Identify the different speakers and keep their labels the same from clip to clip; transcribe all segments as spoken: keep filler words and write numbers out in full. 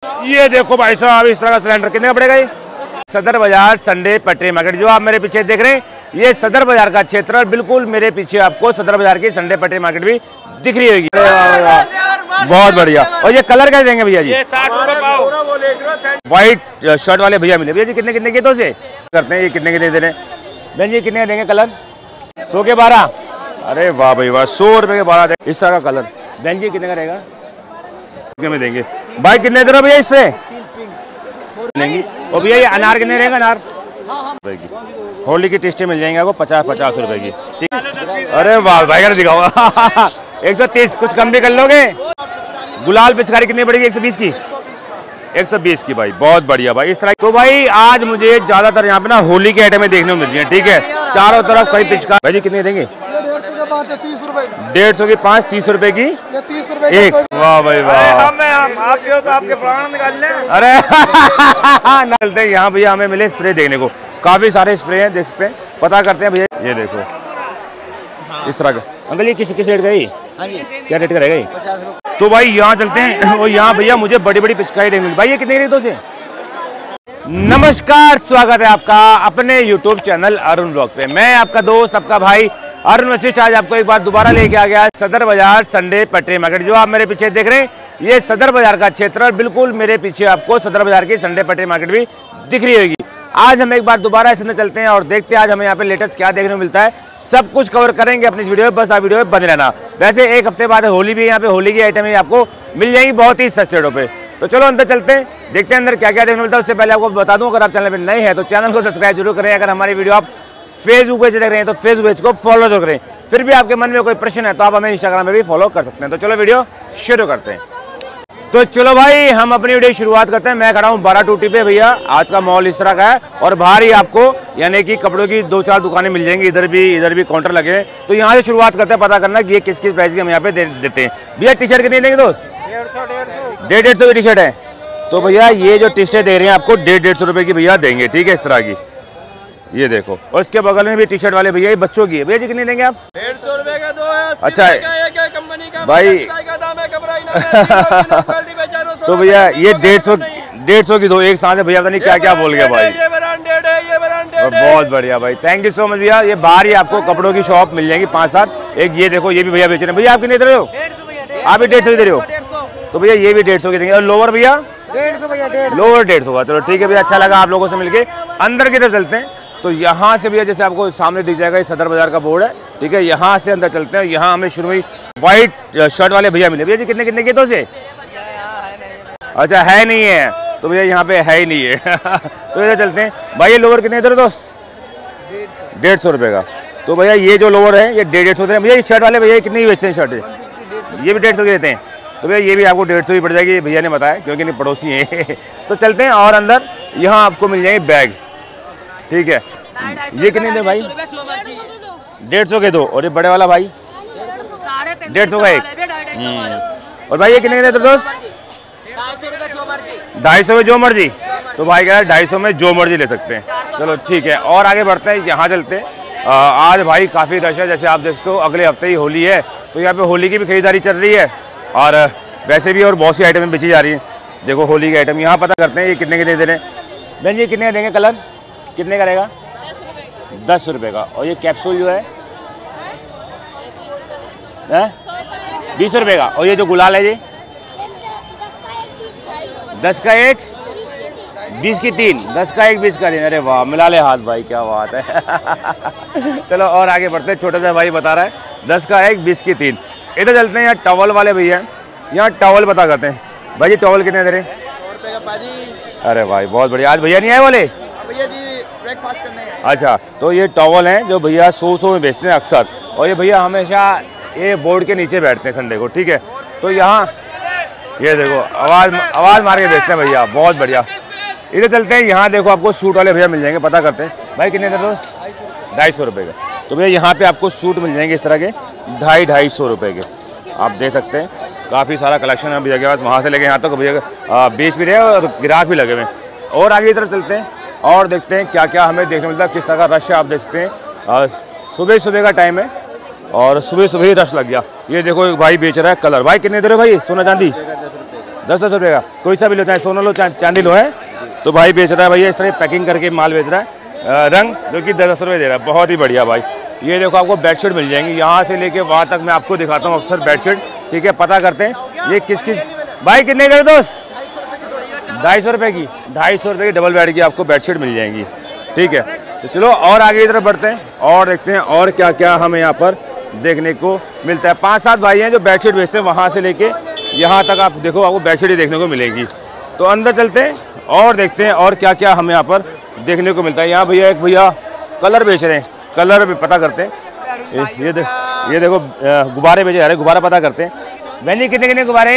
Speaker 1: ये देखो भाई साहब, इस तरह का सिलेंडर कितने का पड़ेगा ये? सदर बाजार संडे पटरी मार्केट, जो आप मेरे पीछे देख रहे हैं ये सदर बाजार का क्षेत्र है। बिल्कुल मेरे पीछे आपको सदर बाजार की संडे पटरी मार्केट भी दिख रही होगी। बहुत बढ़िया। और ये कलर कैसे देंगे भैया जी? साठ रुपए पाव। व्हाइट शर्ट वाले भैया मिले। भैया जी कितने कितने के तो से करते हैं? ये कितने कितने दे रहे हैं बहन जी? कितने देंगे कलर? सौ के बारह। अरे वाह भाई वाह, सौ रुपए के बारह दे। इस तरह का कलर बहन जी कितने का रहेगा? कितने में देंगे भाई? कितने दे रहे हो भैया इससे लेंगी? और भैया ये अनार कितने रहेगा? अनार होली की टेस्टी मिल जाएंगे आपको पचास पचास रुपए की। ठीक। अरे वाह भाई का दिखाओ। एक सौ तीस, कुछ कम भी कर लोगे? गुलाल पिचकारी कितनी पड़ेगी? एक सौ बीस की। एक सौ बीस की भाई, बहुत बढ़िया भाई। इस तरह तो भाई आज मुझे ज्यादातर यहाँ पे ना होली के आइटमें देखने को मिल रही है। ठीक है, चारों तरफ कई पिचकार। भाई जी कितने देंगे? डेढ़ सौ की पाँच, तीस रुपए की तीस रुपए एक। वाह भाई वाह, आपके हो तो आपके प्राण निकाल लें। अरे चलते हैं यहाँ भैया, हमें मिले स्प्रे देखने को, काफी सारे स्प्रे हैं, देख सकते हैं। पता करते हैं भैया। ये देखो इस तरह का। अंकल ये किस किस रेट का है? क्या रेट का रहेगा? तो भाई यहाँ चलते हैं और यहाँ भैया मुझे बड़ी बड़ी पिचकारी देखने। भाई ये कितने रेटों से? नमस्कार, स्वागत है आपका अपने यूट्यूब चैनल अरुण ब्लॉग पे। मैं आपका दोस्त, आपका भाई अरुण वशिष्ठ आज आपको एक बार दोबारा लेके आ गया सदर बाजार संडे पटरी मार्केट, जो आप मेरे पीछे देख रहे हैं ये सदर बाजार का क्षेत्र है। बिल्कुल मेरे पीछे आपको सदर बाजार की संडे पटरी मार्केट भी दिख रही होगी। आज हम एक बार दोबारा इसमें चलते हैं और देखते हैं आज हमें यहाँ पे लेटेस्ट क्या देखने को मिलता है। सब कुछ कवर करेंगे अपनी इस वीडियो में, बस आप वीडियो में बने रहना। वैसे एक हफ्ते बाद होली भी, यहाँ पे होली की आइटम आपको मिल जाएंगी बहुत ही सस्ते रेटों पे। तो चलो अंदर चलते हैं, देखते हैं अंदर क्या क्या देखने मिलता है। उससे पहले आपको बता दूं, अगर आप चैनल पे नए हैं तो चैनल को सब्सक्राइब जरूर करें। अगर हमारी वीडियो आप फेसबुक पे से देख रहे हैं तो फेसबुक पेज को फॉलो जरूर करें। फिर भी आपके मन में कोई प्रश्न है तो आप हमें इंस्टाग्राम में भी फॉलो कर सकते हैं। तो चलो वीडियो शुरू करते हैं। तो चलो भाई हम अपनी वीडियो शुरुआत करते हैं। मैं खड़ा हूँ बारह टूटी पे भैया। आज का मॉल इस तरह का है और बाहर ही आपको यानी कि कपड़ों की दो चार दुकानें मिल जाएंगी। इधर भी इधर भी काउंटर लगे हैं। तो यहाँ से शुरुआत करते हैं, पता करना कि ये किस किस प्राइस की हम यहाँ पे दे देते हैं। भैया टी शर्ट कितनी देंगे दोस्त? डेढ़ सौ डेढ़ डेढ़ सौ की टी शर्ट है। तो भैया ये जो टी शर्ट दे रहे हैं आपको डेढ़ डेढ़ सौ रुपए की भैया देंगे। ठीक है, इस तरह की ये देखो। और इसके बगल में भी टी शर्ट वाले भैया, ये बच्चों की है। भैया जी कितनी देंगे आप? डेढ़ सौ रुपए का दो है। अच्छा है भाई। तो भैया ये डेढ़ सौ डेढ़ सौ की दो, एक साथ है भैया। पता नहीं क्या क्या बोल गया भाई। बहुत बढ़िया भाई, थैंक यू सो मच भैया। ये बाहर ही आपको कपड़ों की शॉप मिल जाएगी पाँच सात। एक ये देखो, ये भी भैया बेच रहे हैं। भैया आप कितने दे रहे हो? आप भी डेढ़ सौ की दे रहे हो? तो भैया ये भी डेढ़ सौ की देंगे। और लोअर भैया? डेढ़ सौ भैया। लोअर डेढ़ सौ का। चलो ठीक है भैया, अच्छा लगा आप लोगों से मिलके। अंदर की तरफ चलते हैं। तो यहाँ से भैया जैसे आपको सामने दिख जाएगा, ये सदर बाजार का बोर्ड है। ठीक है, यहाँ से अंदर चलते हैं। यहाँ हमें शुरू में व्हाइट शर्ट वाले भैया मिले। भैया जी कितने कितने के तो से? अच्छा है नहीं है, तो भैया यहाँ पे है ही नहीं है। तो इधर चलते हैं। भाई ये लोअर कितने दे दोस्त? डेढ़ सौ रुपये का। तो भैया ये जो लोअर है ये डेढ़ डेढ़ सौ दे भैया। ये शर्ट वाले भैया कितनी बेचते हैं शर्ट? ये भी डेढ़ सौ की देते हैं। तो भैया ये भी आपको डेढ़ सौ ही पड़ जाएगी, भैया ने बताया, क्योंकि नहीं पड़ोसी हैं। तो चलते हैं और अंदर यहाँ आपको मिल जाएंगे बैग। ठीक है, ये कितने दे भाई? डेढ़ सौ के दो। और ये बड़े वाला भाई डेढ़ सौ का एक। और भाई ये कितने दे दोस्त? ढाई सौ में जो मर्जी। तो भाई कह रहा है ढाई सौ में जो मर्जी ले सकते हैं। चलो ठीक है, और आगे बढ़ते हैं। यहाँ चलते हैं। आज भाई काफ़ी रश है, जैसे आप देखते हो अगले हफ्ते ही होली है। तो यहाँ पे होली की भी खरीदारी चल रही है और वैसे भी और बहुत सी आइटमें बेची जा रही हैं। देखो होली के आइटम यहाँ पता करते हैं ये कितने कितने दे रहे हैं। बहन जी कितने देंगे कलर? कितने का रहेगा? दस रुपये का। और ये कैप्सूल जो है बीस रुपये का। और ये जो गुलाल है ये दस का एक, बीस की तीन। दस का एक, बीस का तीन। अरे वाह, मिला ले हाथ भाई, क्या बात है। चलो और आगे बढ़ते हैं। छोटा सा भाई बता रहा है दस का एक, बीस की तीन। इधर चलते हैं। यहाँ टॉवल वाले भैया, यहाँ टॉवल पता करते हैं। भाई जी टॉवल कितने दे रहे? सौ रुपये का पाजी। अरे भाई बहुत बढ़िया। आज भैया नहीं आए वाले? भैया जी ब्रेकफास्ट करने हैं। अच्छा, तो ये टॉवल हैं जो भैया सौ सौ में बेचते हैं अक्सर। और ये भैया हमेशा ये बोर्ड के नीचे बैठते हैं संडे को। ठीक है, तो यहाँ ये देखो आवाज़ आवाज़ मार के बेचते हैं भैया, बहुत बढ़िया। इधर चलते हैं। यहाँ देखो आपको सूट वाले भैया मिल जाएंगे, पता करते हैं। भाई कितने दे दोस्त? ढाई सौ रुपये का। तो भैया यहाँ पे आपको सूट मिल जाएंगे इस तरह के ढाई ढाई सौ रुपये के। आप दे सकते हैं, काफ़ी सारा कलेक्शन है भैया के पास। वहाँ से लेके यहाँ तक भैया बेच भी रहे हैं और ग्राहक भी लगे हुए हैं। और आगे की तरफ चलते हैं और देखते हैं क्या क्या हमें देखने मिलता है, किस तरह का रश है। आप देख सकते हैं सुबह सुबह का टाइम है और सुबह सुबह ही रश लग गया। ये देखो एक भाई बेच रहा है कलर। भाई कितने दे रहे हो भाई? सोना चांदी दस दस रुपये का, कोई सा भी लो, चाहे सोना लो चाहे चांदी लो है। तो भाई बेच रहा है भैया, इस तरह पैकिंग करके माल बेच रहा है, रंग जो कि दस दस रुपये दे रहा है, बहुत ही बढ़िया भाई। ये देखो आपको बेडशीट मिल जाएंगी यहाँ से लेके वहाँ तक, मैं आपको दिखाता हूँ अक्सर बेडशीट, ठीक है। पता करते हैं ये किस किस भाई कितने का दोस्त, ढाई सौ रुपये की, ढाई सौ रुपये की डबल बेड की आपको बेडशीट मिल जाएंगी, ठीक है। तो चलो और आगे की तरफ बढ़ते हैं और देखते हैं और क्या क्या हमें यहाँ पर देखने को मिलता है। पांच सात भाई हैं जो बेडशीट बेचते हैं, वहाँ से लेके यहाँ तक आप देखो, आपको बेडशीट ही देखने को मिलेगी। तो अंदर चलते हैं और देखते हैं और क्या क्या हमें यहाँ पर देखने को मिलता है। यहाँ भैया एक भैया कलर बेच रहे हैं, कलर भी पता करते हैं। ये ये, दे, ये देखो गुब्बारे बेचे जा रहे हैं, गुब्बारा पता करते हैं। बहन जी कितने कितने गुब्बारे,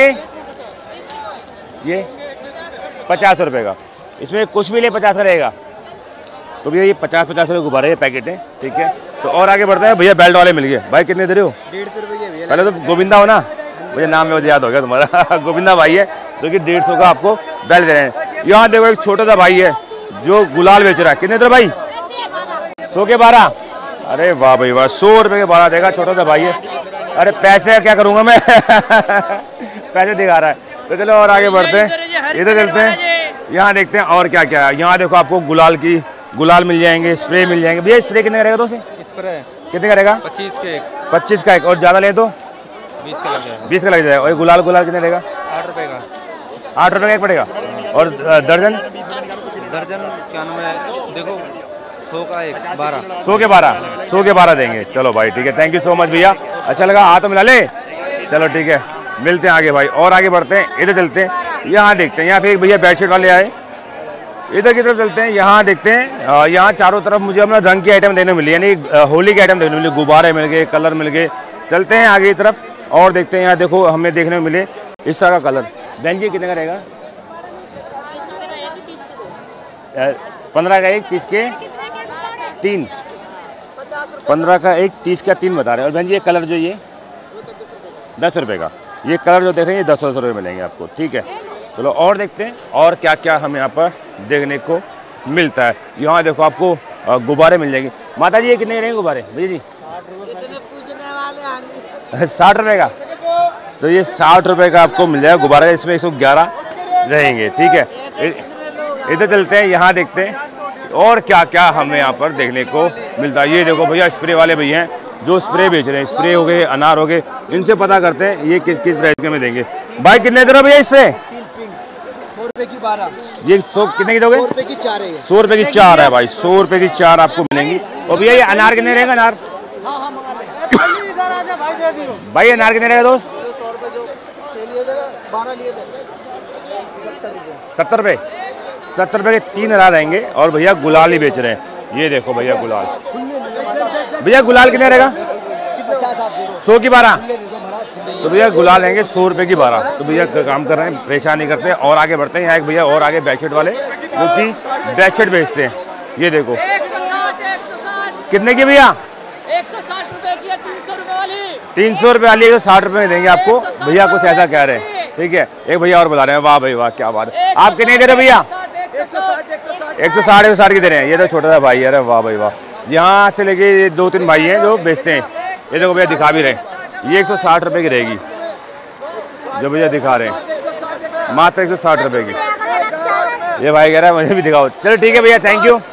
Speaker 1: ये पचास रुपये का, इसमें कुछ भी ले पचास का रहेगा। तो भैया ये पचास पचास रुपये गुब्बारे ये पैकेट है, ठीक है। तो और आगे बढ़ते हैं, भैया बेल्ट वाले मिल गए। भाई कितने दे रहे हो,
Speaker 2: डेढ़ सौ रुपये।
Speaker 1: पहले तो गोविंदा हो ना, मुझे नाम में याद हो गया तुम्हारा गोविंदा भाई है, जो कि डेढ़ सौ का आपको बेल्ट दे रहे हैं। यहाँ देखो एक छोटा सा भाई है जो गुलाल बेच रहा है, कितने दे भाई, सौ के बारह, अरे वाह भाई वाह, सौ रुपये के बारह देगा, छोटा सा भाई है। अरे पैसे क्या करूँगा मैं पैसे दिखा रहा है। तो चलो और आगे बढ़ते हैं, इधर चलते हैं, यहाँ देखते हैं और क्या क्या है। यहाँ देखो आपको गुलाल की गुलाल मिल जाएंगे, स्प्रे मिल जाएंगे। भैया स्प्रे कितने का रहेगा दोस्त,
Speaker 2: स्प्रे
Speaker 1: कितने का रहेगा,
Speaker 2: पच्चीस के एक,
Speaker 1: पच्चीस का एक, और ज़्यादा ले तो
Speaker 2: बीस का लग जाएगा,
Speaker 1: बीस का लग जाएगा। और गुलाल गुलाल कितने रहेगा,
Speaker 2: आठ रुपये का,
Speaker 1: आठ रुपये का एक पड़ेगा। और दर्जन,
Speaker 2: दर्जन क्या नाम है, देखो सौ का एक, बारह,
Speaker 1: सौ के बारह, सौ के बारह देंगे। चलो भाई ठीक है, थैंक यू सो मच भैया, अच्छा लगा, हाथ तो मिला ले। चलो ठीक है, मिलते हैं आगे भाई और आगे बढ़ते हैं, इधर चलते हैं, यहाँ देखते हैं। यहाँ फिर एक भैया बेडशीट वाले आए, इधर की तरफ चलते हैं, यहाँ देखते हैं। यहाँ चारों तरफ मुझे अपना रंग की आइटम देखने मिली, यानी होली की आइटम देखने मिली, गुब्बारे मिल गए, कलर मिल गए। चलते हैं आगे की तरफ और देखते हैं। यहाँ देखो हमें देखने में मिले इस तरह का कलर। बहन जी कितने का रहेगा, पंद्रह का एक, तीस के तीन, पंद्रह का एक, तीस का तीन बता रहे हैं। और बहन जी ये कलर जो ये दस रुपये का, ये कलर जो देख रहे हैं ये दस दस रुपये मिलेंगे आपको, ठीक है। चलो और देखते हैं और क्या क्या हमें यहाँ पर देखने को मिलता है। यहाँ देखो आपको गुब्बारे मिल जाएंगे। माता जी ये कितने रहेंगे गुब्बारे भैया जी, साठ रुपये का। तो ये साठ रुपये का आपको मिल जाएगा गुब्बारा, इसमें एक सौ ग्यारह रहेंगे, ठीक है। इधर चलते हैं, यहाँ देखते हैं और क्या क्या हमें यहाँ पर देखने को मिलता है। ये देखो भैया स्प्रे वाले भैया हैं जो स्प्रे बेच रहे हैं, स्प्रे हो गए, अनार हो गए, इनसे पता करते हैं ये किस किस प्राइस के में देंगे। भाई कितने दे रहे हो भैया स्प्रे,
Speaker 2: सौ रुपये की बारह,
Speaker 1: ये सौ कितने की दोगे,
Speaker 2: सौ रुपये की चार है,
Speaker 1: सौ रुपये की चार है भाई, सौ रुपये की चार आपको मिलेंगी। और भैया ये अनार कितने रहेगा, अनार भाई अनार कितने रहेगा दोस्त, सत्तर रुपये, सत्तर रुपये के तीन अनार रहेंगे। और भैया गुलाल ही बेच रहे हैं, ये देखो भैया गुलाल, भैया गुलाल कितने रहेगा, सौ की बारह। तो भैया गुलाल लेंगे सौ रुपये की बारह। तो भैया काम कर रहे हैं, परेशान नहीं करते। और आगे बढ़ते हैं, यहाँ एक भैया और आगे बेडशीट वाले जो कि बेडशीट बेचते हैं। ये देखो कितने की भैया,
Speaker 3: एक सौ साठ रुपए की, तीन सौ रुपए वाली,
Speaker 1: तीन सौ रुपये वाली एक सौ साठ रुपये में देंगे आपको। भैया कुछ ऐसा कह रहे हैं, ठीक है। एक भैया और बता रहे हैं, वाह भाई वाह क्या बात है। आप कितने दे रहे हो भैया, एक सौ साठ, एक सौ साठ की दे रहे हैं। ये तो छोटा सा भाई है, अरे वाह भाई वाह। यहाँ से लेके दो तीन भाई हैं जो बेचते हैं, ये देखो भैया दिखा भी रहे हैं। ये एक सौ साठ रुपये की रहेगी जो भैया दिखा रहे हैं, मात्र एक सौ साठ रुपये की। ये भाई कह रहा है मुझे भी दिखाओ। चलो ठीक है भैया, थैंक यू।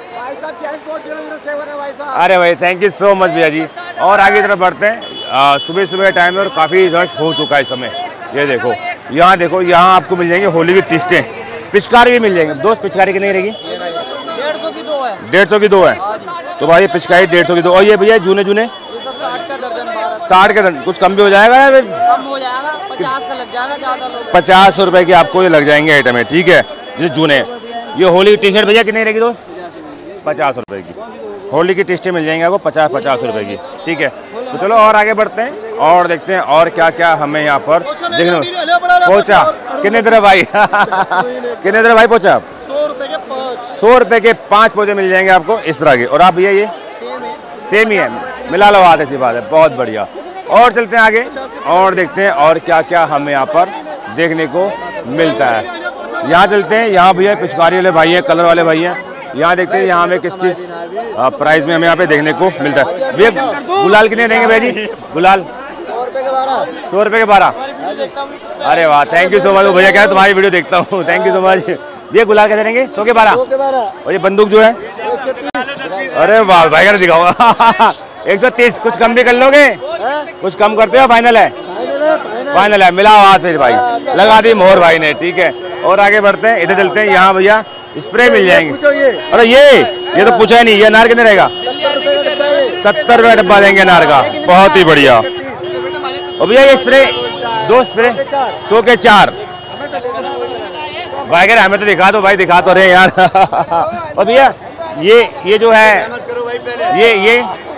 Speaker 1: अरे भाई थैंक यू सो मच भैया जी। और आगे तरफ बढ़ते हैं, सुबह सुबह का टाइम है और काफ़ी रश हो चुका है इस समय। ये देखो यहाँ देखो, यहाँ आपको मिल जाएंगे होली की टिस्टें, पिचकारी भी मिल जाएंगे। दोस्त पिचकारी कितनी रहेगी,
Speaker 3: डेढ़ सौ की दो है,
Speaker 1: डेढ़ सौ की दो है। तो भाई पिचकारी डेढ़ सौ की दो। और ये भैया जूने जूने
Speaker 3: साठ का दर्जन,
Speaker 1: साठ का दर्जन, कुछ कम भी हो जाएगा या फिर
Speaker 3: कम हो जाएगा, पचास का लग जाएगा ज़्यादा लोग,
Speaker 1: पचास रुपए की आपको ये लग जाएंगे आइटम है, ठीक है। जो जूने ये होली की टी शर्ट भैया कितनी रहेगी दोस्त, पचास रुपए की। होली की टी शर्ट मिल जाएंगे आपको पचास पचास रुपए की, ठीक है। तो चलो और आगे बढ़ते हैं और देखते हैं और क्या क्या हमें यहाँ पर देखने पहुँचा। कितने तरह भाई कितने तरह भाई पहुँचा आप,
Speaker 2: सौ रुपये के पाँच,
Speaker 1: सौ रुपए के पाँच पौधे मिल जाएंगे आपको इस तरह के। और आप भैया ये सेम ही है, मिला लो हाथ, ऐसी बात है, बहुत बढ़िया। और चलते हैं आगे और देखते हैं और क्या क्या हमें यहाँ पर देखने को मिलता है। यहाँ चलते हैं, यहाँ भैया पिचकारी वाले भाई हैं, कलर वाले भाई हैं। यहाँ देखते हैं यहाँ हमें किस किस प्राइस में हमें यहाँ पे देखने को मिलता है। भैया गुलाल कितने देंगे भैया जी, गुलाल
Speaker 2: सौ रुपये के बारह,
Speaker 1: सौ रुपये के बारह।
Speaker 3: देखता हूँ।
Speaker 1: अरे वाह, थैंक यू सो मच। भैया क्या है, तुम्हारी वीडियो देखता हूँ, थैंक यू सो मच। ये गुलाल कैसे देंगे? सौ के बारह। और ये बंदूक जो है, अरे वाह भाई का दिखाओ। एक सौ तीस। कुछ कम भी कर लोगे? कुछ कम करते हो? फाइनल है? फाइनल है। मिला हाथ फिर भाई, लगा दी मोहर भाई ने। ठीक है, और आगे बढ़ते हैं, इधर चलते हैं। यहाँ भैया स्प्रे मिल जाएंगे। अरे ये ये तो पूछा ही नहीं। ये अनार कितने रहेगा? सत्तर रुपये का डब्बा देंगे अनार का, बहुत ही बढ़िया। और भैया ये स्प्रे, दो स्प्रे सौ के चार। भाई कह रहे हमें तो दिखा दो भाई, दिखा तो रहे यार। और भैया ये ये जो है, ये ये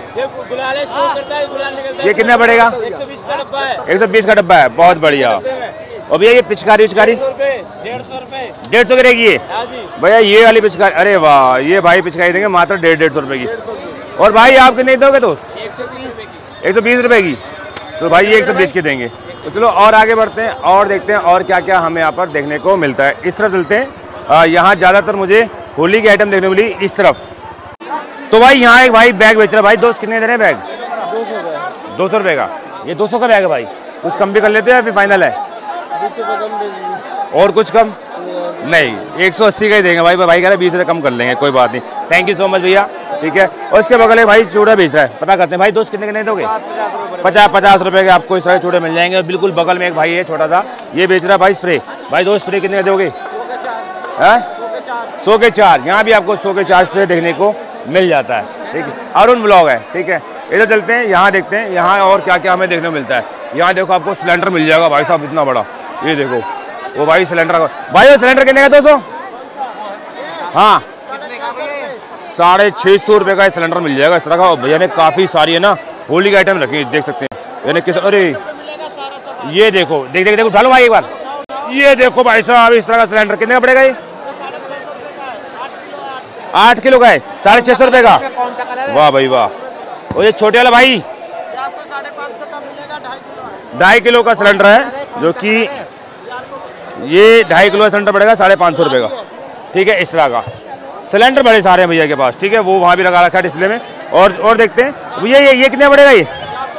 Speaker 1: ये कितना पड़ेगा? एक सौ बीस का डब्बा है, बहुत बढ़िया। और भैया ये पिचकारी उचकारी डेढ़ सौ की रहेगी ये भैया, ये वाली पिचकारी। अरे वाह, ये भाई पिचकारी देंगे मात्र डेढ़ डेढ़ सौ रुपए की। और भाई आप कितने दोगे दोस्त? एक सौ बीस रुपए की। तो भाई ये एक सौ बीस की देंगे। तो चलो और आगे बढ़ते हैं और देखते हैं और क्या क्या हमें यहाँ पर देखने को मिलता है। इस तरफ चलते हैं। यहाँ ज़्यादातर मुझे होली की आइटम देखने को मिली इस तरफ। तो भाई यहाँ एक भाई बैग बेच रहा है। भाई दोस्त कितने दे रहे हैं बैग? दो सौ दो सौ रुपये का। ये दो सौ का बैग है भाई। कुछ कम भी कर लेते हो या फिर फाइनल है? और कुछ कम नहीं, एक सौ अस्सी का ही देंगे भाई। भाई कह रहे बीस रुपये कम कर लेंगे, कोई बात नहीं। थैंक यू सो मच भैया। ठीक है, और इसके बगल में भाई चूड़ा बेच रहा है, पता करते हैं भाई दोस्त कितने कितने दोगे? पचास पचास रुपए के आपको इस तरह चूड़े मिल जाएंगे। और बिल्कुल बगल में एक भाई है छोटा सा, ये बेच रहा है भाई स्प्रे। भाई दोस्त स्प्रे कितने दोगे? सौ के चार। यहाँ भी आपको सौ के चार स्प्रे देखने को मिल जाता है। ठीक है, अरुण ब्लॉग है। ठीक है, इधर चलते हैं, यहाँ देखते हैं यहाँ और क्या क्या हमें देखने को मिलता है। यहाँ देखो आपको सिलेंडर मिल जाएगा भाई साहब, इतना बड़ा। ये देखो वो भाई सिलेंडर, भाई वो सिलेंडर कितने का? दो सौ। हाँ, साढ़े छः सौ रुपये का सिलेंडर मिल जाएगा इस तरह का। भैया ने काफ़ी सारी है ना होली की आइटम रखी, देख सकते हैं। यानी किस, अरे ये देखो, देख देख देख उठा लो भाई एक बार। ये देखो भाई साहब, इस तरह का सिलेंडर कितने का पड़ेगा? ये आठ किलो का है, साढ़े छः सौ रुपये का। वाह भाई वाह। और ये छोटे वाला भाई ढाई किलो का सिलेंडर है, जो कि ये ढाई किलो का सिलेंडर पड़ेगा साढ़े पाँच सौ रुपये का। ठीक है, इस तरह का सिलेंडर बड़े सारे हैं भैया के पास। ठीक है, वो वहाँ भी लगा रखा है डिस्प्ले में। और और देखते हैं भैया ये ये कितने पड़ेगा? ये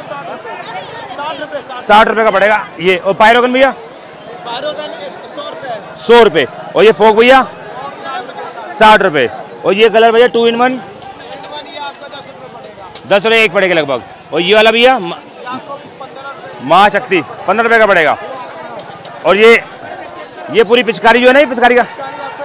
Speaker 1: साठ रुपये का पड़ेगा ये। और पायरोगन भैया सौ रुपये। और ये फोक भैया साठ रुपये। और ये कलर भैया टू इन वन दस रुपये एक पड़ेगा लगभग। और ये वाला भैया माँ शक्ति पंद्रह रुपये का पड़ेगा। और ये ये पूरी पिचकारी जो है ना, ये पिचकारी का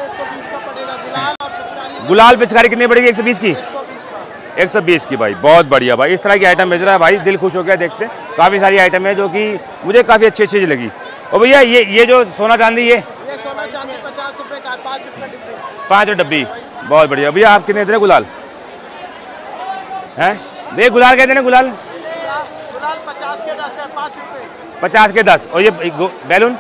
Speaker 1: गुलाल पिचकारी कितनी पड़ेगी? एक सौ बीस की। एक सौ बीस की भाई, बहुत बढ़िया भाई। इस तरह की आइटम बेच रहा है भाई, दिल खुश हो गया देखते। काफ़ी सारी आइटम है जो कि मुझे काफ़ी अच्छी अच्छी लगी। और भैया ये ये जो सोना चांदी, ये
Speaker 3: सोना चांदी पचास रुपये का, पाँच रुपये
Speaker 1: पाँच डब्बी, बहुत बढ़िया। भैया आप कितने दे रहे गुलाल हैं? भैया गुलाल कहते हैं गुलाल?
Speaker 3: गुलाल पचास के दस है, पाँच रुपये।
Speaker 1: पचास के दस। और ये बैलून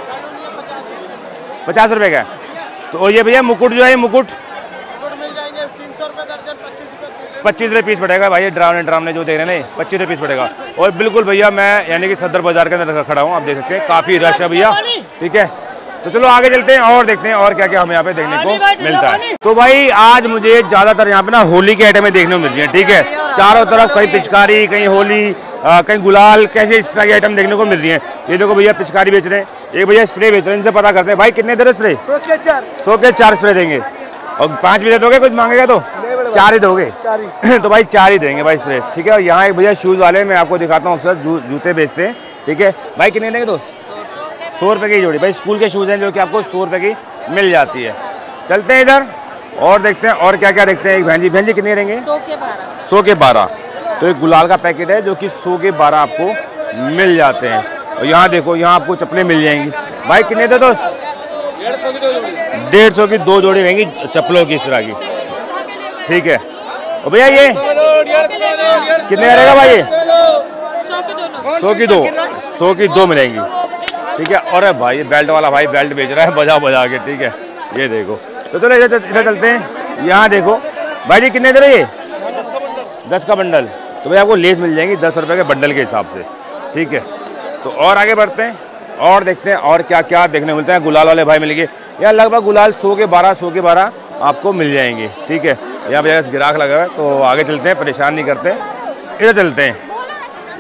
Speaker 1: पचास रुपये का। तो और ये भैया मुकुट जो है, मुकुट
Speaker 3: मिल जाएंगे तीन सौ रुपये दर्जन, पच्चीस रुपये
Speaker 1: पच्चीस रुपये पीस पड़ेगा भाई। ये ड्रामने ड्रामने जो देख रहे हैं ना, पच्चीस रुपये पीस पड़ेगा। और बिल्कुल भैया मैं यानी कि सदर बाजार के अंदर खड़ा हूँ, आप देख सकते हैं काफ़ी रश है भैया। ठीक है, तो चलो आगे चलते हैं और देखते हैं और क्या क्या हमें यहाँ पे देखने को मिलता है। तो भाई आज मुझे ज़्यादातर यहाँ पे ना होली की आइटमें देखने को मिल रही हैं। ठीक है, चारों तरफ कहीं पिचकारी, कहीं होली, कहीं गुलाल, कैसे इस तरह की आइटम देखने को मिल रही है। ये देखो भैया पिचकारी बेच रहे हैं, एक भैया स्प्रे बेच रहे हैं। इनसे पता करते हैं भाई कितने दे रहे स्प्रे?
Speaker 3: सौ के चार।
Speaker 1: सौ के चार स्प्रे देंगे। और पाँच भी दे दोगे? कुछ मांगेगा तो चार ही दोगे? तो भाई चार ही देंगे भाई स्प्रे। ठीक है, और यहाँ एक भैया शूज़ वाले, मैं आपको दिखाता हूँ, अक्सर जू, जूते बेचते हैं। ठीक है भाई, कितने देंगे दोस्त? सौ रुपये की जोड़ी भाई। स्कूल के शूज़ हैं जो कि आपको सौ रुपये की मिल जाती है। चलते हैं इधर और देखते हैं और क्या क्या देखते हैं। एक बहन जी, बहन जी कितने देंगे?
Speaker 3: सौ के बारह।
Speaker 1: सौ के बारह। तो एक गुलाल का पैकेट है जो कि सौ के बारह आपको मिल जाते हैं। और यहाँ देखो, यहाँ आपको चप्पलें मिल जाएंगी भाई। कितने दे दोस्त? डेढ़ सौ की दो जोड़ी रहेंगी चप्पलों की इस तरह की। ठीक है, और भैया ये कितने का रहेगा भाई? ये सौ की दो, सौ की दो मिलेंगी। ठीक है, और भाई बेल्ट वाला भाई बेल्ट बेच रहा है बजा बजा के। ठीक है, ये देखो। तो चलो इधर इधर चलते हैं। यहाँ देखो भाई जी, कितने दे रहे? ये दस का बंडल। तो भाई आपको लेस मिल जाएंगी दस रुपये के बंडल के हिसाब से। ठीक है, तो और आगे बढ़ते हैं और देखते हैं और क्या क्या देखने मिलता है। गुलाल वाले भाई मिल गए यहाँ, लगभग गुलाल सौ के बारह सौ के बारह आपको मिल जाएंगे। ठीक है, यहाँ पे गिराक लगा हुआ है, तो आगे चलते हैं, परेशान नहीं करते, इधर चलते हैं।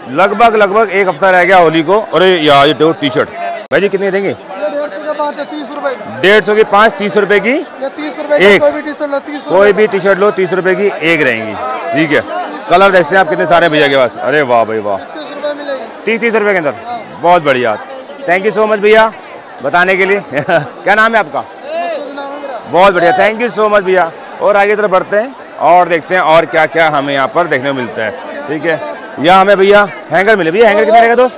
Speaker 1: लगभग लगभग एक हफ्ता रह गया होली को। अरे यार ये टी शर्ट भाई जी कितने देंगे?
Speaker 3: तीस रुपए
Speaker 1: डेढ़ सौ की पाँच, तीस रुपए की
Speaker 3: तीस रुपए
Speaker 1: एक।
Speaker 3: कोई भी टी शर्ट लो तीस
Speaker 1: कोई भी टी शर्ट लो तीस रुपए की एक रहेंगी। ठीक है, कलर देखते हैं आप कितने सारे भैया के पास। अरे वाह भाई वाह,
Speaker 3: तीस रुपए मिलेगी।
Speaker 1: तीस तीस रुपए के अंदर, बहुत बढ़िया। थैंक यू सो मच भैया बताने के लिए। क्या नाम है आपका? बहुत बढ़िया, थैंक यू सो मच भैया। और आगे तरफ बढ़ते हैं और देखते हैं और क्या क्या हमें यहाँ पर देखने को मिलता है। ठीक है, यहाँ हमें भैया हैंगर मिले। भैया हैंगर कितना रहेगा दोस्त?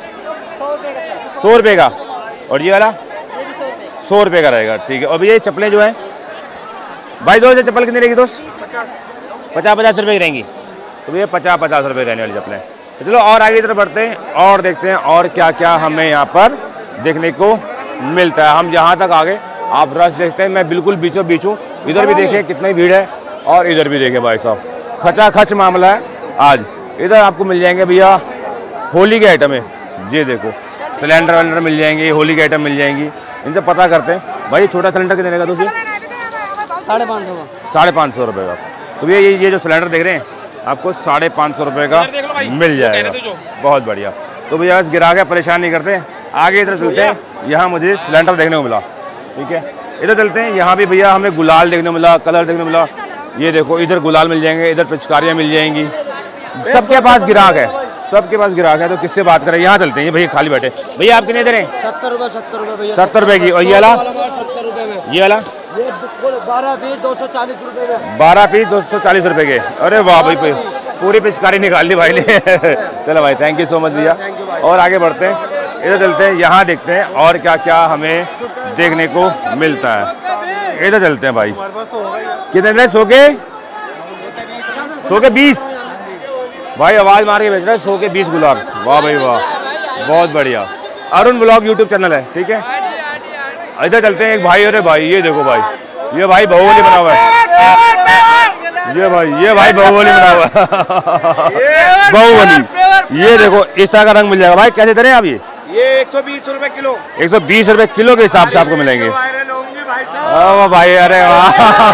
Speaker 1: सौ रुपये का। और ये वाला सौ रुपये का रहेगा। ठीक है, और भैया ये चप्पलें जो हैं भाई दोस्त, ये चप्पल कितनी रहेगी दोस्त? पचास पचास रुपये की रहेंगी। तो भैया पचास पचास रुपये रहने वाली चप्पलें। तो चलो और आगे तरफ बढ़ते हैं और देखते हैं और क्या क्या हमें यहाँ पर देखने को मिलता है। हम जहाँ तक आगे आप रश देखते हैं, मैं बिल्कुल बीचों बीच हूँ। इधर भी देखिए कितनी भीड़ है और इधर भी देखिए भाई साहब, खचाखच मामला है आज। इधर आपको मिल जाएंगे भैया होली के आइटम है। ये देखो सिलेंडर वेलेंडर मिल जाएंगे, होली के आइटम मिल जाएंगी। इनसे पता करते हैं भाई छोटा सिलेंडर कितने रहेगा दोस्तों?
Speaker 3: साढ़े पाँच सौ का।
Speaker 1: साढ़े पाँच सौ रुपये का। तो भैया ये ये जो सिलेंडर देख रहे हैं आपको साढ़े पाँच सौ रुपये का मिल जाएगा। बहुत बढ़िया। तो भैया बस गिरा के परेशान नहीं करते, आगे इधर चलते हैं। यहाँ मुझे सिलेंडर देखने को मिला। ठीक है, इधर चलते हैं। यहाँ भी भैया हमें गुलाल देखने को मिला, कलर देखने को मिला। ये देखो इधर गुलाल मिल जाएंगे, इधर पिचकारियाँ मिल जाएंगी। सबके पास ग्राहक है, सबके पास ग्राहक है। तो किससे बात करें? यहाँ चलते हैं। भैया खाली बैठे। भैया आप कितने दे रहे हैं?
Speaker 3: सत्तर रुपए सत्तर रुपए भैया,
Speaker 1: सत्तर रुपए की। और ये वाला?
Speaker 3: सत्तर रुपए में।
Speaker 1: ये वाला
Speaker 3: बारह पीस दो सौ चालीस रुपए में।
Speaker 1: बारह पीस दो सौ चालीस रुपए के। अरे वाह भाई, पूरी पिचकारी निकाल ली भाई ने। चलो भाई थैंक यू सो मच भैया। और आगे बढ़ते हैं, इधर चलते हैं, यहाँ देखते हैं और क्या क्या हमें देखने को मिलता है। इधर चलते हैं भाई। कितने दे? सौ के सौ के बीस भाई, आवाज मार के बेच रहे हैं। सौ के बीस गुलाब। वाह भाई वाह, बहुत बढ़िया। अरुण व्लॉग यूट्यूब चैनल है। ठीक है, इधर चलते हैं। एक भाई, अरे भाई ये देखो भाई, ये भाई बाहुबली बना हुआ है। ये भाई ये भाई बाहुबली बना हुआ है। बाहुबली। ये देखो इस तरह का रंग मिल जाएगा भाई। कैसे दे रहे हैं आप? ये
Speaker 3: ये एक सौ बीस रुपए किलो।
Speaker 1: एक सौ बीस रुपए किलो के हिसाब से आपको मिलेंगे।
Speaker 3: वायरल होंगी भाई साहब।
Speaker 1: ओ भाई, अरे वाह,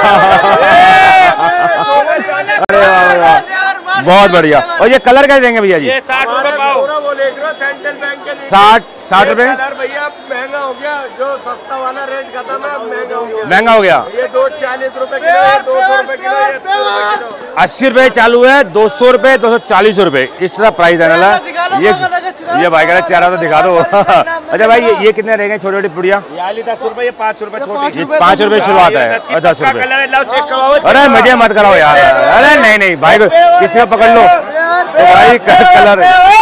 Speaker 1: अरे वाह वाह, बहुत बढ़िया। और ये कलर कैसे देंगे भैया जी?
Speaker 3: ये साठ रुपए पाव। पूरा वो ले लो सेंट्रल बैंक के।
Speaker 1: साठ साठ रुपए
Speaker 3: कलर भैया महंगा हो गया, जो सस्ता वाला रेट खत्म है, महंगा हो गया।
Speaker 1: महंगा हो गया।
Speaker 3: ये दो चालीस रुपए किलो, ये दो सौ रुपए किलो, ये अस्सी रुपए किलो।
Speaker 1: अस्सी रुपए चालू है, दो सौ रुपए, दो सौ चालीस रुपए, इस तरह प्राइस है ना। ये ये भाई कह रहे चेहरा तो दिखा दो। अच्छा भाई ये ये कितने रहेंगे छोटी छोटी पुड़िया?
Speaker 3: दस रुपए, ये पाँच रुपए छोटी।
Speaker 1: पाँच रुपए शुरुआत है। दस रुपए।
Speaker 3: रुपए।
Speaker 1: अरे मजे मत कराओ यार। अरे नहीं नहीं भाई, किसी को पकड़ लो तो भाई कलर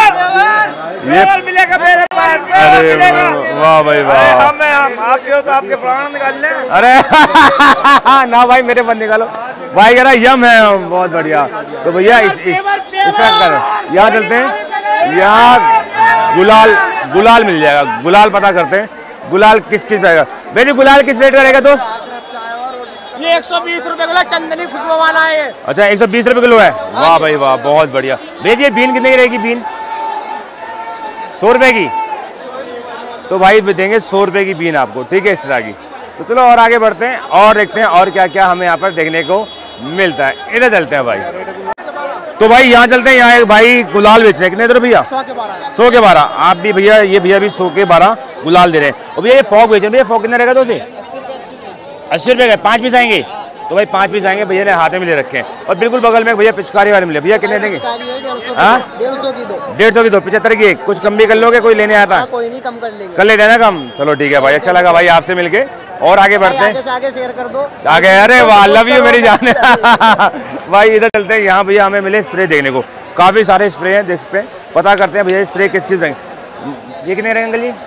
Speaker 1: ये
Speaker 3: मिलेगा मेरे पास।
Speaker 1: अरे वाह भाई वाह।
Speaker 3: हम हम आपके हो तो आपके प्राण निकाल लें।
Speaker 1: अरे ना भाई मेरे बंद निकालो भाई, कह रहा यम है। बहुत बढ़िया। तो भैया इस इसका कर यहाँ चलते हैं। यहाँ गुलाल गुलाल मिल जाएगा। गुलाल पता करते हैं गुलाल किस किस रहेगा। भैया गुलाल किस रेट का रहेगा दोस्त?
Speaker 3: ये एक सौ बीस रुपए किलो चंदनी खुशबू वाला है।
Speaker 1: अच्छा एक सौ बीस रुपए किलो है। वाह भाई वाह, बहुत बढ़िया। भैया बीन कितने की रहेगी? बीन सौ रुपए की। तो भाई देंगे सौ रुपए की बीन आपको। ठीक है, इस तरह की। तो चलो और आगे बढ़ते हैं और देखते हैं और क्या क्या हमें यहाँ पर देखने को मिलता है। इधर चलते हैं भाई। तो भाई यहाँ चलते हैं। यहाँ एक भाई गुलाल बेच रहे हैं। कितने दे रहे भैया?
Speaker 3: सौ के बारह।
Speaker 1: सौ के बारह। आप भी भैया, ये भैया भी सौ के बारह गुलाल दे रहे हैं। और भैया ये फॉग बेच रहे हैं। भैया फॉग कितने रहेगा दोस्त? अस्सी रुपए का। पाँच पीस आएंगे? तो भाई पाँच पीस आएंगे। भैया ने हाथ में ले रखे हैं। और बिल्कुल बगल में भैया पिचकारी वाले मिले। भैया कितने देंगे? हाँ
Speaker 3: डेढ़ सौ की दो।
Speaker 1: डेढ़ सौ की दो, पचहत्तर की एक। कुछ कम भी कर लोगे? कोई लेने आता है?
Speaker 3: कोई नहीं, कम कर लेंगे।
Speaker 1: कर ले देना कम। चलो ठीक है भाई, अच्छा लगा भाई आपसे मिलके। और आगे बढ़ते हैं।
Speaker 3: आगे से आगे शेयर कर दो।
Speaker 1: आगे। अरे वाह, लव यू मेरी जान। भाई इधर चलते हैं। यहाँ भैया हमें मिले स्प्रे देखने को। काफी सारे स्प्रे हैं, देख सकते हैं। पता करते हैं भैया स्प्रे किस किस रहेंगे। ये कितने रहेंगे अंकल जी?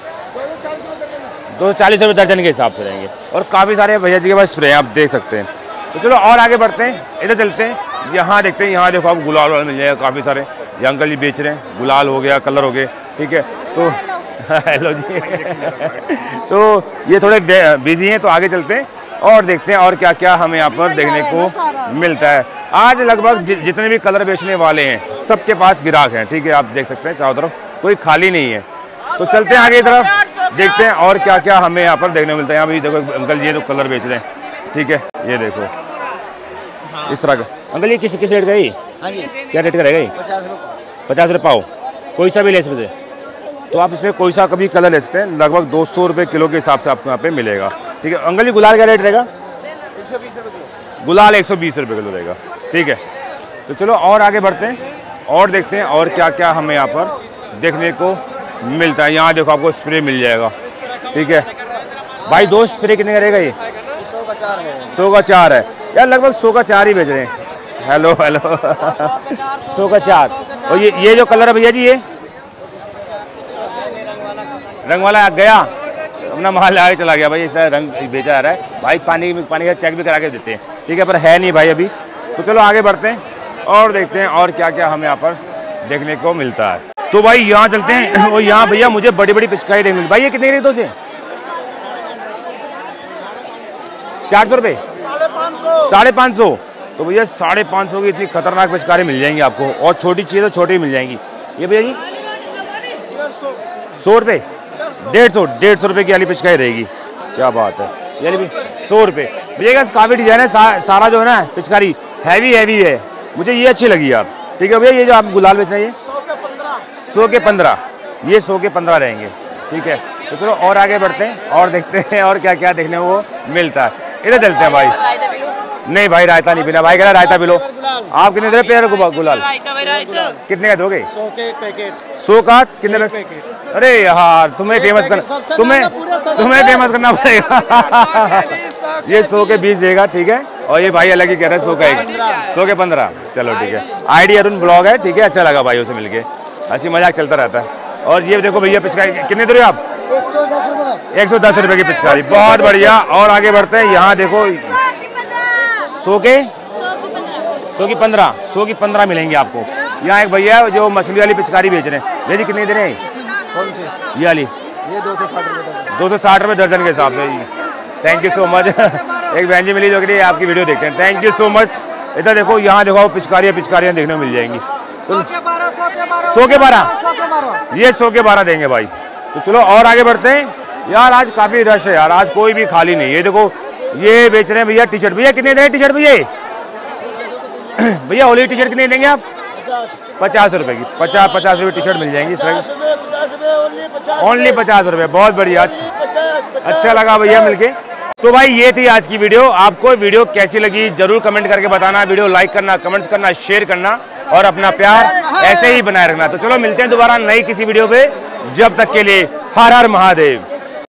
Speaker 1: दो सौ चालीस रुपये दर्जन के हिसाब से रहेंगे। और काफ़ी सारे भैया जी के पास स्प्रे हैं, आप देख सकते हैं। तो चलो और आगे बढ़ते हैं। इधर चलते हैं। यहाँ देखते हैं। यहाँ देखो आप गुलाल वाल मिल जाएगा काफ़ी सारे। ये अंकल जी बेच रहे हैं। गुलाल हो गया, कलर हो गए। ठीक है, तो हेलो जी। तो ये थोड़े बिजी हैं, तो आगे चलते हैं और देखते हैं और क्या क्या हमें यहाँ पर देखने को मिलता है। आज लगभग जि, जितने भी कलर बेचने वाले हैं सबके पास ग्राहक हैं। ठीक है, आप देख सकते हैं चारों तरफ कोई खाली नहीं है। तो चलते हैं आगे की तरफ, देखते हैं और क्या क्या हमें यहाँ पर देखने को मिलता है। यहाँ भी देखो अंकल जी ये तो कलर बेच रहे हैं। ठीक है, ये देखो इस तरह का। अंकल ये किस किस रेट का है? क्या रेट का रहेगा ये? पचास रुपये पाव। कोई सा भी ले सकते हैं, तो आप इसमें कोई सा कभी कलर ले सकते हैं। लगभग दो सौ रुपये किलो के हिसाब से आपको यहाँ पे मिलेगा। ठीक है अंकल जी, गुलाल का रेट रहेगा?
Speaker 3: एक सौ बीस रुपये
Speaker 1: गुलाल एक सौ बीस रुपये किलो रहेगा। ठीक है, तो चलो और आगे बढ़ते हैं और देखते हैं और क्या क्या हमें यहाँ पर देखने को मिलता है। यहाँ देखो आपको स्प्रे मिल जाएगा। ठीक है भाई, दो स्प्रे कितने का रहेगा ये?
Speaker 3: सौ का चार है।
Speaker 1: सौ का चार है यार, लगभग सौ का चार ही बेच रहे हैं। हेलो हेलो सौ का चार। और ये ये जो कलर है भैया जी, ये रंग वाला गया अपना माल आगे चला गया भाई, ऐसा रंग बेचा जा रहा है भाई। पानी पानी का चेक भी करा के देते हैं। ठीक है, पर है नहीं भाई अभी। तो चलो आगे बढ़ते हैं और देखते हैं और क्या क्या हमें यहाँ पर देखने को मिलता है। तो भाई यहाँ चलते हैं और यहाँ भैया मुझे बड़ी बड़ी पिचकारी देखने मिली। भाई ये कितने की रेट से? चार सौ रुपये, साढ़े पाँच सौ। तो भैया साढ़े पाँच सौ की इतनी खतरनाक पिचकारी मिल जाएंगी आपको, और छोटी चाहिए तो छोटी मिल जाएंगी। ये भैया जी सौ रुपये, डेढ़ सौ डेढ़ सौ रुपये की वाली पिचकारी रहेगी। क्या बात है, ये भी सौ रुपये। भैया काफ़ी डिजाइन है, सा, सारा जो है ना पिचकारी हैवी हैवी है, मुझे ये अच्छी लगी यार। ठीक है भैया, ये जो आप गुलाल बेच रहे हैं सौ के पंद्रह, ये सौ के पंद्रह रहेंगे। ठीक है, तो चलो और आगे बढ़ते हैं और देखते हैं और क्या क्या देखने को मिलता है। इधर चलते हैं भाई। नहीं भाई रायता नहीं पीना, भाई कह रहा रायता पी लो। आप कितने दे पेड़ गुलाल कितने का दोगे? सौ के पैकेट। सौ का कितने पैकेट? अरे यार तुम्हें फेमस करना, तुम्हें तुम्हें फेमस करना पड़ेगा। ये सौ के बीस देगा। ठीक है, और ये भाई अलग ही कह रहे हैं सौ का एक, सौ के पंद्रह। चलो ठीक है, आईडी अरुण ब्लॉग है। ठीक है, अच्छा लगा भाई उसे मिलके, हंसी मजाक चलता रहता है। और ये देखो भैया पिचकारी कितने दे रहे हो आप? एक सौ दस रुपये की पिचकारी, बहुत बढ़िया। और आगे बढ़ते हैं, यहाँ देखो सौ के सौ की पंद्रह, सौ की पंद्रह मिलेंगे आपको। यहाँ एक भैया जो मछली वाली पिचकारी बेच रहे हैं। भैया जी कितने दे रहे हैं?
Speaker 3: कौन सी?
Speaker 1: ये वाली
Speaker 3: ये दो सौ साठ रुपये
Speaker 1: दो सौ साठ रुपये दर्जन के हिसाब से। Thank you so much. एक बहन जी मिली जो कि आपकी वीडियो देखते हैं, थैंक यू सो मच। इधर देखो, यहाँ देखो पिचकारियाँ पिचकारियाँ देखने को मिल जाएंगी। सौ के बारह, ये सौ के बारह देंगे भाई। तो चलो और आगे बढ़ते हैं। यार आज काफ़ी रश है यार, आज कोई भी खाली नहीं। ये देखो ये बेच रहे हैं भैया टी शर्ट। भैया कितने दें टी शर्ट भैया? भैया होली टी शर्ट कितने देंगे आप? पचास रुपए की, पचास पचास रुपये टी शर्ट मिल जाएंगी इस तरह, ओनली पचास रुपये। बहुत बढ़िया, अच्छा लगा भैया मिलके। तो भाई ये थी आज की वीडियो। आपको वीडियो कैसी लगी जरूर कमेंट करके बताना। वीडियो लाइक करना, कमेंट्स करना, शेयर करना और अपना प्यार ऐसे ही बनाए रखना। तो चलो मिलते हैं दोबारा नई किसी वीडियो पे, जब तक के लिए हर हर महादेव।